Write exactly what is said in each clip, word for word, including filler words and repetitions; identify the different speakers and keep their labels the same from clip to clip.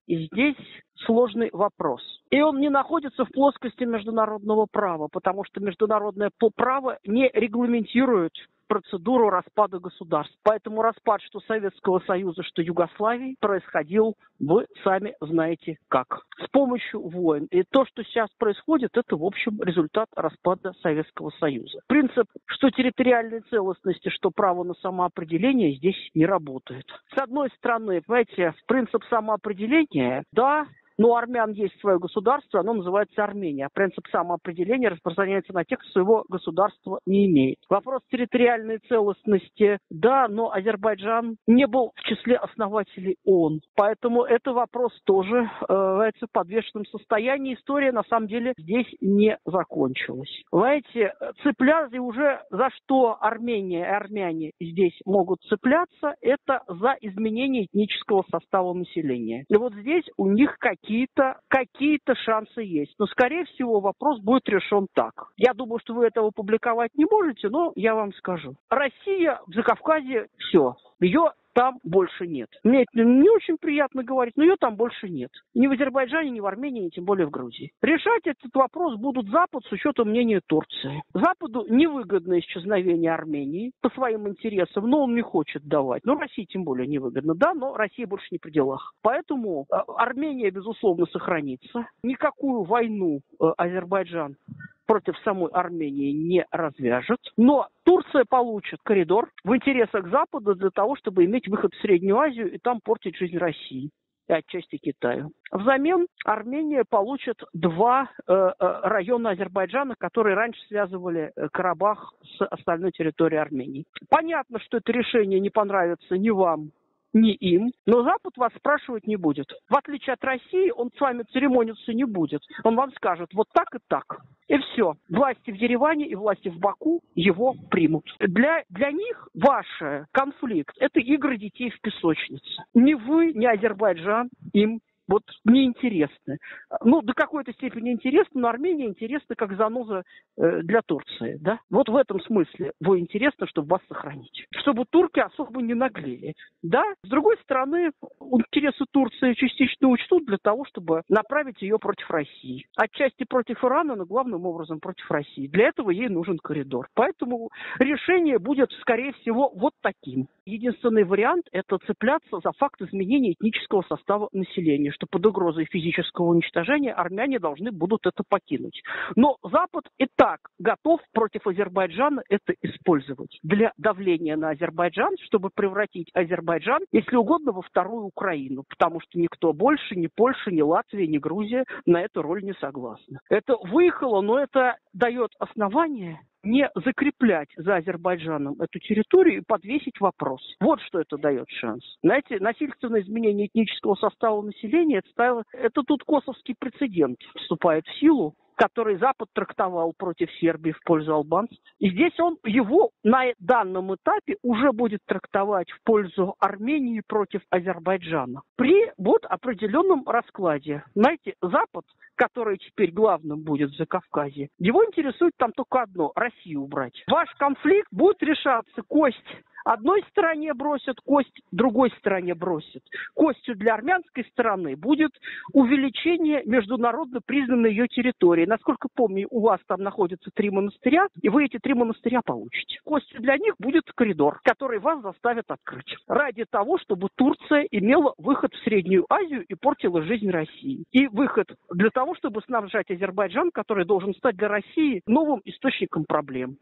Speaker 1: И здесь сложный вопрос. И он не находится в плоскости международного права, потому что международное право не регламентирует процедуру распада государств. Поэтому распад что Советского Союза, что Югославии происходил, вы сами знаете как. С помощью войн. И то, что сейчас происходит, это, в общем, результат распада Советского Союза. Принцип, что территориальной целостности, что право на самоопределение здесь не работает. С одной стороны, понимаете, принцип самоопределения, да, но у армян есть свое государство, оно называется Армения. Принцип самоопределения распространяется на тех, кто своего государства не имеет. Вопрос территориальной целостности, да, но Азербайджан не был в числе основателей ООН. Поэтому это вопрос тоже э, в подвешенном состоянии. История, на самом деле, здесь не закончилась. Знаете, цепляться уже за что Армения и армяне здесь могут цепляться, это за изменение этнического состава населения. И вот здесь у них какие Какие-то, какие-то шансы есть. Но, скорее всего, вопрос будет решен так. Я думаю, что вы этого публиковать не можете, но я вам скажу. Россия в Закавказье – все. Ее там больше нет. Мне это не очень приятно говорить, но ее там больше нет. Ни в Азербайджане, ни в Армении, ни тем более в Грузии. Решать этот вопрос будут Запад с учетом мнения Турции. Западу невыгодно исчезновение Армении по своим интересам, но он не хочет давать. Но России тем более невыгодно. Да, но Россия больше не при делах. Поэтому Армения, безусловно, сохранится. Никакую войну Азербайджан против самой Армении не развяжет. Но Турция получит коридор в интересах Запада для того, чтобы иметь выход в Среднюю Азию и там портить жизнь России и отчасти Китаю. Взамен Армения получит два э, района Азербайджана, которые раньше связывали Карабах с остальной территорией Армении. Понятно, что это решение не понравится ни вам, ни им, но Запад вас спрашивать не будет. В отличие от России, он с вами церемониться не будет. Он вам скажет вот так и так. И все. Власти в Ереване и власти в Баку его примут. Для, для них ваш конфликт – это игры детей в песочнице. Ни вы, ни Азербайджан им вот неинтересно. Ну, до какой-то степени интересно, но Армения интересна как заноза э, для Турции, да? Вот в этом смысле вы интересно, чтобы вас сохранить. Чтобы турки особо не наглели, да? С другой стороны, интересы Турции частично учтут для того, чтобы направить ее против России. Отчасти против Ирана, но главным образом против России. Для этого ей нужен коридор. Поэтому решение будет, скорее всего, вот таким. Единственный вариант – это цепляться за факт изменения этнического состава населения, что под угрозой физического уничтожения армяне должны будут это покинуть. Но Запад и так готов против Азербайджана это использовать для давления на Азербайджан, чтобы превратить Азербайджан, если угодно, во вторую Украину, потому что никто больше, ни Польша, ни Латвия, ни Грузия на эту роль не согласны. Это выехало, но это дает основание не закреплять за Азербайджаном эту территорию и подвесить вопрос. Вот что это дает шанс. Знаете, насильственное изменение этнического состава населения, это, стало, это тут косовский прецедент вступает в силу, который Запад трактовал против Сербии в пользу албанцев. И здесь он его на данном этапе уже будет трактовать в пользу Армении против Азербайджана. При вот определенном раскладе. Знаете, Запад, который теперь главным будет в Закавказье, его интересует там только одно – Россию убрать. Ваш конфликт будет решаться кость одной стороне бросят, кость другой стороне бросят. Костью для армянской стороны будет увеличение международно признанной ее территории. Насколько помню, у вас там находятся три монастыря, и вы эти три монастыря получите. Костью для них будет коридор, который вас заставят открыть. Ради того, чтобы Турция имела выход в Среднюю Азию и портила жизнь России. И выход для того, чтобы снабжать Азербайджан, который должен стать для России новым источником проблем.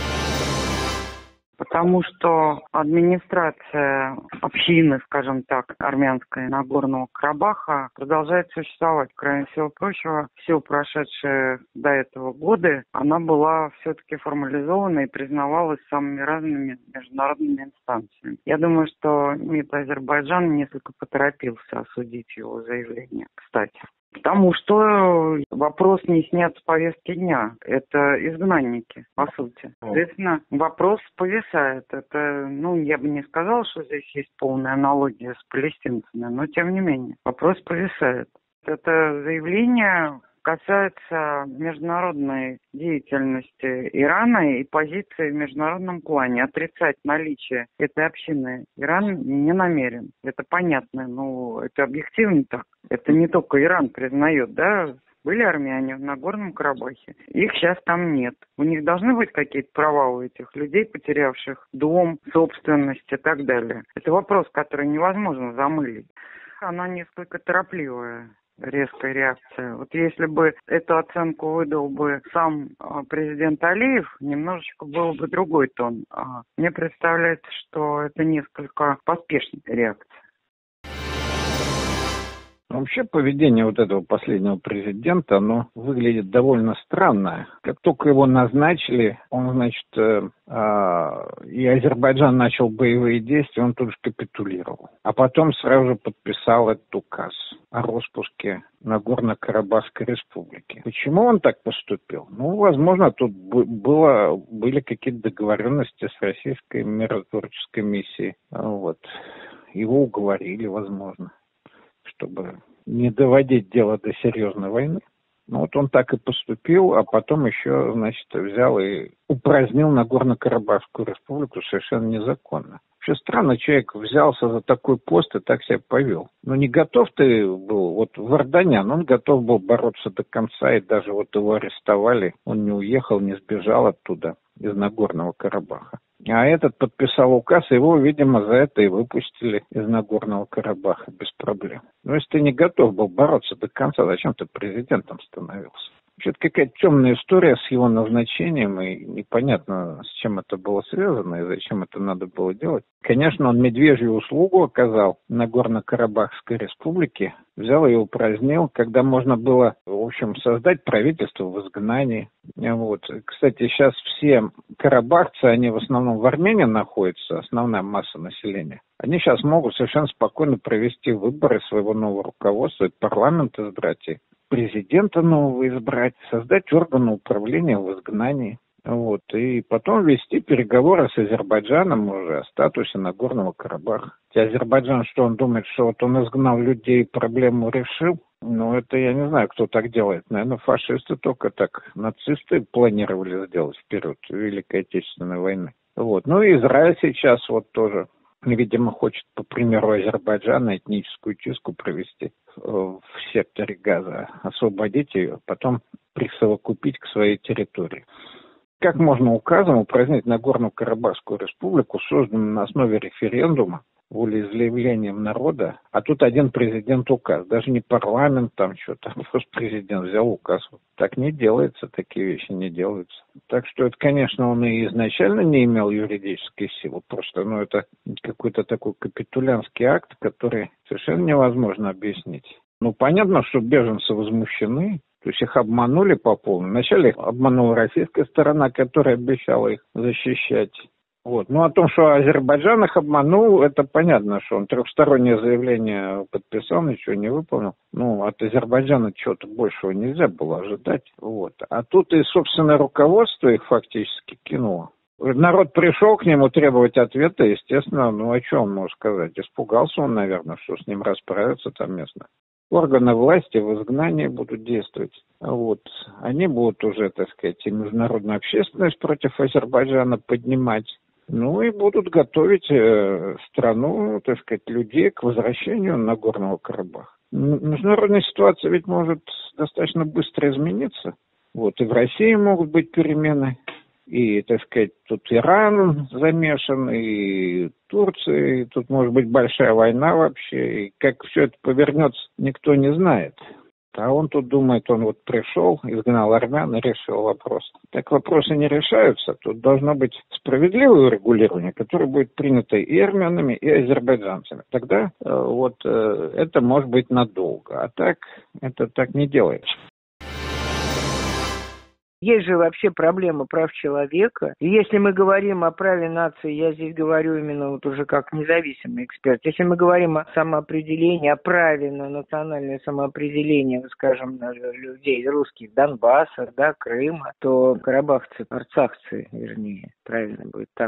Speaker 2: Потому что администрация общины, скажем так, армянской Нагорного Карабаха продолжает существовать. Кроме всего прочего, все прошедшие до этого годы она была все-таки формализована и признавалась самыми разными международными инстанциями. Я думаю, что МИД Азербайджана несколько поторопился осудить его заявление, кстати. Потому что вопрос не снят с повестки дня. Это изгнанники, по сути. Соответственно, вопрос повисает. Это, ну, я бы не сказала, что здесь есть полная аналогия с палестинцами, но тем не менее, вопрос повисает. Это заявление, касается международной деятельности Ирана и позиции в международном плане. Отрицать наличие этой общины Иран не намерен. Это понятно, но это объективно так. Это не только Иран признает, да? Были армяне в Нагорном Карабахе. Их сейчас там нет. У них должны быть какие-то права у этих людей, потерявших дом, собственность и так далее. Это вопрос, который невозможно замылить. Она несколько торопливая, резкая реакция. Вот если бы эту оценку выдал бы сам президент Алиев, немножечко был бы другой тон. Мне представляется, что это несколько поспешная реакция.
Speaker 3: Вообще поведение вот этого последнего президента, оно выглядит довольно странно. Как только его назначили, он, значит, э, э, и Азербайджан начал боевые действия, он тут же капитулировал. А потом сразу же подписал этот указ о распуске Нагорно-Карабахской республики. Почему он так поступил? Ну, возможно, тут было, были какие-то договоренности с российской миротворческой миссией. Вот. Его уговорили, возможно, чтобы не доводить дело до серьезной войны. Ну вот он так и поступил, а потом еще, значит, взял и упразднил Нагорно-Карабахскую республику совершенно незаконно. Вообще странно, человек взялся за такой пост и так себя повел. Но не готов ты был, вот Варданян, он готов был бороться до конца, и даже вот его арестовали, он не уехал, не сбежал оттуда, из Нагорного Карабаха. А этот подписал указ, его, видимо, за это и выпустили из Нагорного Карабаха без проблем. Но если ты не готов был бороться до конца, зачем ты президентом становился? Вообще-то какая-то темная история с его назначением, и непонятно, с чем это было связано и зачем это надо было делать. Конечно, он медвежью услугу оказал Нагорно-Карабахской республике, взял и упразднил, когда можно было, в общем, создать правительство в изгнании. Вот. Кстати, сейчас все карабахцы, они в основном в Армении находятся, основная масса населения. Они сейчас могут совершенно спокойно провести выборы своего нового руководства, парламент избрать, и президента нового избрать, создать органы управления в изгнании. Вот, и потом вести переговоры с Азербайджаном уже о статусе Нагорного Карабаха. И Азербайджан, что он думает, что вот он изгнал людей, проблему решил? Ну, это я не знаю, кто так делает. Наверное, фашисты только так. Нацисты планировали сделать в период Великой Отечественной войны. Вот. Ну и Израиль сейчас вот тоже, видимо, хочет, по примеру Азербайджана, этническую чистку провести в секторе Газа, освободить ее, потом присовокупить к своей территории. Как можно указом упразднить Нагорную Карабахскую республику, созданную на основе референдума, волеизъявлением народа, а тут один президент указ, даже не парламент там что-то, просто президент взял указ. Так не делается, такие вещи не делаются. Так что это, конечно, он и изначально не имел юридической силы, просто, ну, это какой-то такой капитулянский акт, который совершенно невозможно объяснить. Ну, понятно, что беженцы возмущены, то есть их обманули по полной. Вначале их обманула российская сторона, которая обещала их защищать. Вот. Ну, о том, что Азербайджан их обманул, это понятно, что он трехстороннее заявление подписал, ничего не выполнил. Ну, от Азербайджана чего-то большего нельзя было ожидать. Вот. А тут и собственное руководство их фактически кинуло. Народ пришел к нему требовать ответа, естественно, ну, о чем он может сказать? Испугался он, наверное, что с ним расправятся там местно. Органы власти в изгнании будут действовать. Вот. Они будут уже, так сказать, и международную общественность против Азербайджана поднимать. Ну и будут готовить э, страну, так сказать, людей к возвращению Нагорного Карабаха. Международная ситуация ведь может достаточно быстро измениться. Вот. И в России могут быть перемены. И, так сказать, тут Иран замешан, и Турция, и тут может быть большая война вообще. И как все это повернется, никто не знает. А он тут думает, он вот пришел, изгнал армян и решил вопрос. Так вопросы не решаются. Тут должно быть справедливое регулирование, которое будет принято и армянами, и азербайджанцами. Тогда э, вот э, это может быть надолго. А так, это так не делается.
Speaker 4: Есть же вообще проблема прав человека. И если мы говорим о праве нации, я здесь говорю именно вот уже как независимый эксперт. Если мы говорим о самоопределении, о праве на национальное самоопределение, скажем, людей русских Донбасса, да, Крыма, то карабахцы, арцахцы, вернее, правильно будет так,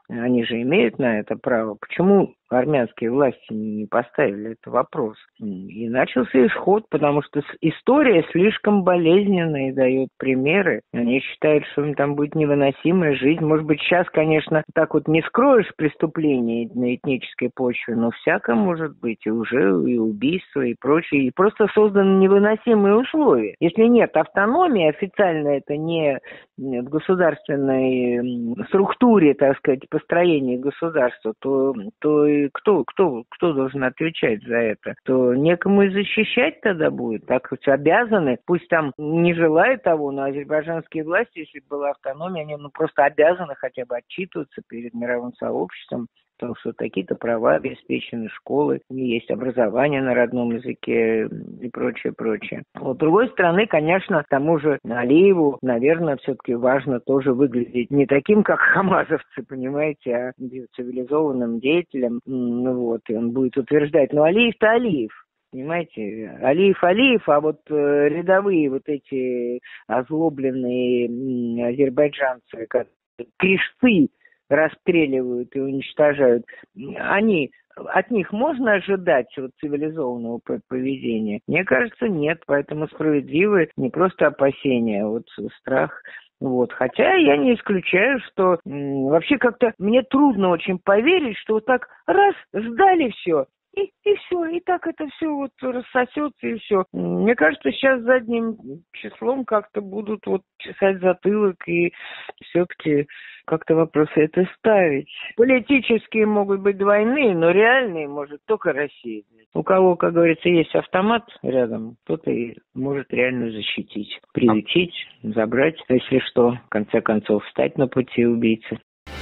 Speaker 4: они же имеют на это право. Почему армянские власти не поставили этот вопрос? И начался исход, потому что история слишком болезненная и дает примеры. Они считают, что им там будет невыносимая жизнь. Может быть, сейчас, конечно, так вот не скроешь преступления на этнической почве, но всякое может быть, и уже и убийство, и прочее. И просто созданы невыносимые условия. Если нет автономии, официально это не в государственной структуре, так сказать, построения государства, то, то и кто, кто, кто должен отвечать за это? То некому и защищать тогда будет. Так хоть обязаны, пусть там не желают того, но азербайджанские власти, если бы была автономия, они ну, просто обязаны хотя бы отчитываться перед мировым сообществом, потому что такие-то права обеспечены, школы, есть образование на родном языке и прочее, прочее. Вот, с другой стороны, конечно, тому же Алиеву, наверное, все-таки важно тоже выглядеть не таким, как хамазовцы, понимаете, а цивилизованным деятелем. Ну вот, и он будет утверждать, ну Алиев-то Алиев. Понимаете, Алиев Алиев, а вот э, рядовые вот эти озлобленные м, азербайджанцы, как кришцы, расстреливают и уничтожают, они, от них можно ожидать вот цивилизованного поведения? Мне кажется, нет, поэтому справедливы не просто опасения, а вот страх. Вот. Хотя я не исключаю, что м, вообще как-то мне трудно очень поверить, что вот так раз, сдали все, И, и все, и так это все вот рассосется, и все. Мне кажется, сейчас задним числом как-то будут вот чесать затылок и все-таки как-то вопросы это ставить. Политические могут быть двойные, но реальные может только Россия. У кого, как говорится, есть автомат рядом, тот и может реально защитить, приютить, забрать, если что, в конце концов, встать на пути убийцы.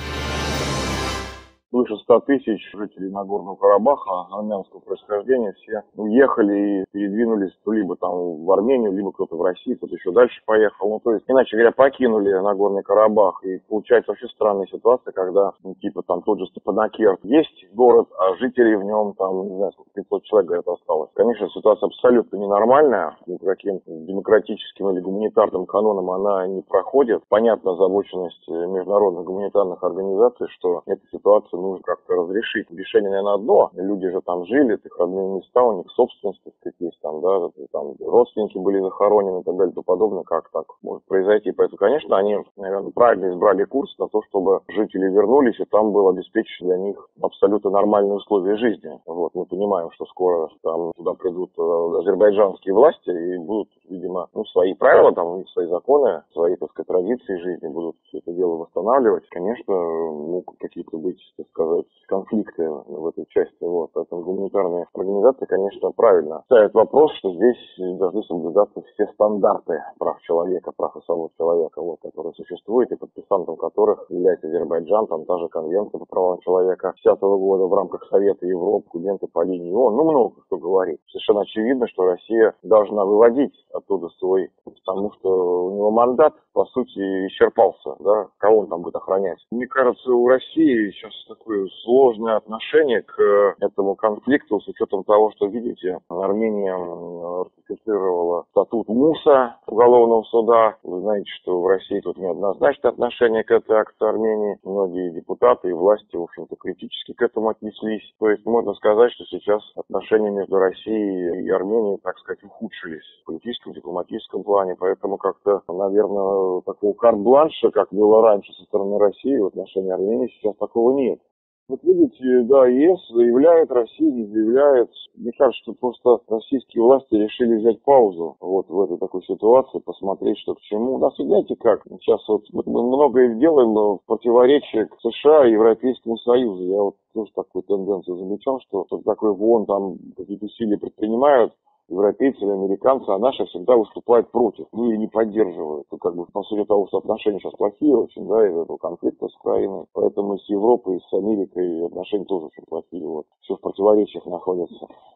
Speaker 5: Свыше ста тысяч жителей Нагорного Карабаха армянского происхождения все уехали и передвинулись либо там в Армению, либо кто-то в Россию, кто-то еще дальше поехал. Ну, то есть, иначе говоря, покинули Нагорный Карабах. И получается вообще странная ситуация, когда, ну, типа, там тот же Степанакерт есть город, а жителей в нем там, не знаю, сколько, пятьсот человек, говорят, осталось. Конечно, ситуация абсолютно ненормальная. Ни по каким демократическим или гуманитарным канонам она не проходит. Понятна озабоченность международных гуманитарных организаций, что эта ситуация нужно как-то разрешить. Решение, наверное, одно. Люди же там жили, их родные места, у них собственность, так сказать, есть там, да, там родственники были захоронены и так далее и тому подобное. Как так может произойти? Поэтому, конечно, они, наверное, правильно избрали курс на то, чтобы жители вернулись, и там было обеспечено для них абсолютно нормальные условия жизни. Вот, мы понимаем, что скоро там туда придут азербайджанские власти и будут, видимо, ну, свои правила, там, у них свои законы, свои, так сказать, традиции жизни, будут все это дело восстанавливать. Конечно, могут какие-то быть, так сказать, конфликты в этой части. Вот. Поэтому гуманитарные организации, конечно, правильно ставят вопрос, что здесь должны соблюдаться все стандарты прав человека, прав и свобод человека, вот, которые существуют, и подписантом которых является Азербайджан, там та же конвенция по правам человека десятого года в рамках Совета Европы, документы по линии ООН, ну, много кто говорит. Совершенно очевидно, что Россия должна выводить оттуда свой, потому что у него мандат, по сути, исчерпался, да, кого он там будет охранять. Мне кажется, у России сейчас такое сложное отношение к этому конфликту, с учетом того, что, видите, Армения ратифицировала статут МУСа, уголовного суда. Вы знаете, что в России тут неоднозначное отношение к этой акции Армении. Многие депутаты и власти, в общем-то, критически к этому отнеслись. То есть можно сказать, что сейчас отношения между Россией и Арменией, так сказать, ухудшились в политическом, дипломатическом плане. Поэтому как-то, наверное, такого карт-бланша, как было раньше со стороны России в отношении Армении, сейчас такого нет. Вот видите, да, ЕС заявляет, Россия не заявляет. Мне кажется, что просто российские власти решили взять паузу вот в этой такой ситуации, посмотреть, что к чему. У нас, знаете как, сейчас вот мы многое делаем в противоречие к США и Европейскому Союзу. Я вот тоже такую тенденцию замечал, что что такое в ООН там какие-то усилия предпринимают, европейцы или американцы, а наши всегда выступают против, ну и не поддерживают. И как бы по сути того, что отношения сейчас плохие очень, да, из-за этого конфликта с Украиной. Поэтому и с Европой, и с Америкой отношения тоже очень плохие. Вот. Все в противоречиях находятся.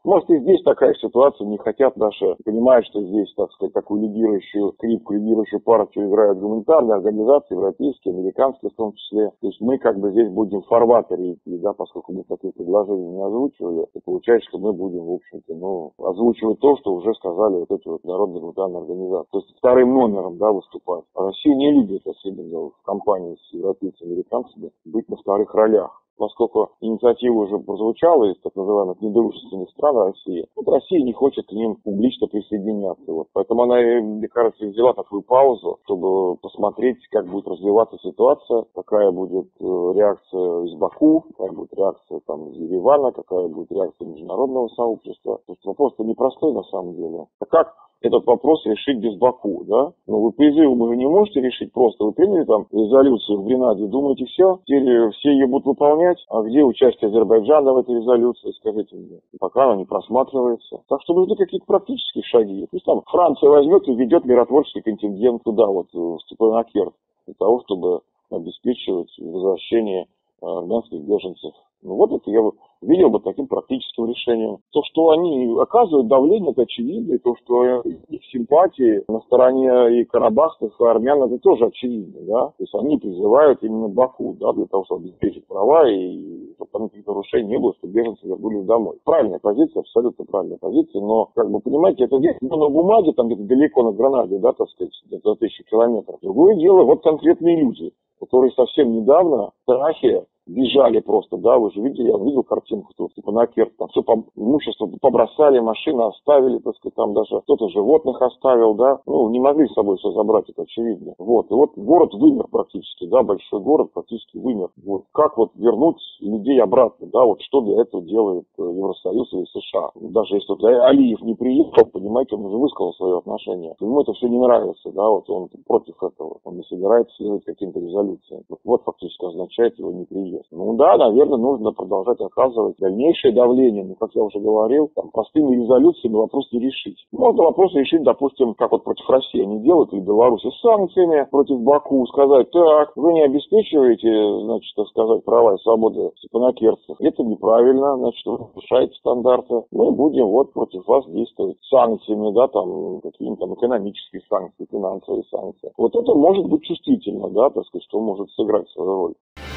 Speaker 5: Может, и здесь такая ситуация, не хотят наши, понимают, что здесь, так сказать, такую лидирующую, скрипку, лидирующую партию играют гуманитарные организации, европейские, американские в том числе. То есть мы как бы здесь будем в фарватере идти, да, поскольку мы такие предложения не озвучивали, и получается, что мы будем, в общем-то, ну, озвучивать то, что уже сказали вот эти вот народные гуманитарные организации. То есть вторым номером, да, выступать. А Россия не любит, особенно в компании с европейцами, американцами, быть на вторых ролях. Поскольку инициатива уже прозвучала из так называемых недружественных стран России, вот Россия не хочет к ним публично присоединяться. Вот. Поэтому она, мне кажется, взяла такую паузу, чтобы посмотреть, как будет развиваться ситуация, какая будет реакция из Баку, какая будет реакция там, из Еревана, какая будет реакция международного сообщества. То есть вопрос-то непростой на самом деле. А как этот вопрос решить без Баку, да? Ну, вы призывы вы же не можете решить просто. Вы приняли там резолюцию в Гренаде, думаете, все, теперь все ее будут выполнять, а где участие Азербайджана в этой резолюции, скажите мне. Пока она не просматривается. Так что нужны какие-то практические шаги. Пусть там Франция возьмет и ведет миротворческий контингент туда, вот, в Степанакерт, для того, чтобы обеспечивать возвращение армянских беженцев. Ну вот это я видел бы таким практическим решением. То, что они оказывают давление, это очевидно, и то, что их симпатии на стороне и карабахских, и армян, это тоже очевидно, да. То есть они призывают именно Баку, да, для того, чтобы обеспечить права, и чтобы там никаких нарушений не было, чтобы беженцы вернулись домой. Правильная позиция, абсолютно правильная позиция, но, как бы, понимаете, это здесь на бумаге, там где-то далеко на Гранаде, да, так сказать, где-то за тысячу километров. Другое дело, вот конкретные люди, которые совсем недавно в страхе бежали просто, да, вы же видели, я видел картинку, что типа на Керт, там все по, имущество побросали, машины оставили, так сказать, там даже кто-то животных оставил, да, ну, не могли с собой все забрать, это очевидно. Вот, и вот город вымер практически, да, большой город практически вымер. Вот, как вот вернуть людей обратно, да, вот что для этого делает Евросоюз или США. Даже если вот Алиев не приехал, понимаете, он уже высказал свое отношение. Ему это все не нравится, да, вот он против этого, он не собирается следовать каким-то резолюциям. Вот, вот фактически означает его неприезд. Ну да, наверное, нужно продолжать оказывать дальнейшее давление. Но, как я уже говорил, там, простыми резолюциями вопрос не решить. Можно вопрос решить, допустим, как вот против России они делают, или Беларуси, с санкциями против Баку, сказать, так, вы не обеспечиваете, значит, так сказать, права и свободы степанакертцев. Это неправильно, значит, вы нарушаете стандарты. Мы будем вот против вас действовать санкциями, да, там, какие-нибудь там экономические санкции, финансовые санкции. Вот это может быть чувствительно, да, так сказать, что может сыграть свою роль.